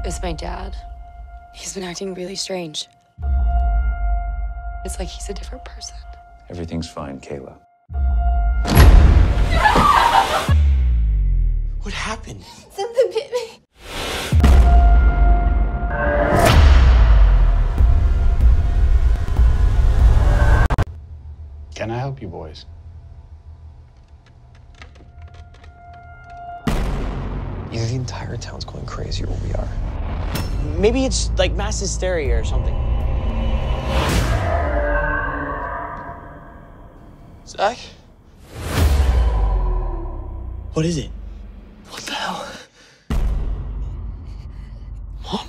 It's my dad. He's been acting really strange. It's like he's a different person. Everything's fine, Kayla. What happened? Something hit me. Can I help you boys? Either the entire town's going crazy or we are. Maybe it's like mass hysteria or something. Zach? What is it? What the hell? Mom?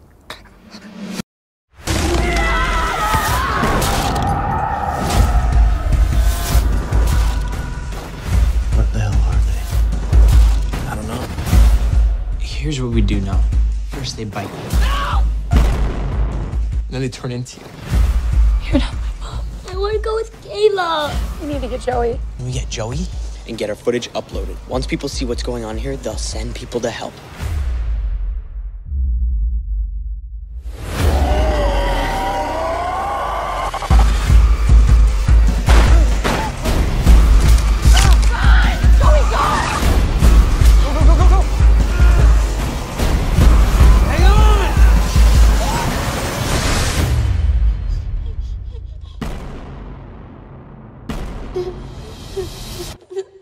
What the hell are they? I don't know. Here's what we do know. First they bite you. No! Then they turn into you. You're not my mom. I want to go with Kayla. We need to get Joey. We get Joey and get our footage uploaded. Once people see what's going on here, they'll send people to help. Ha ha ha.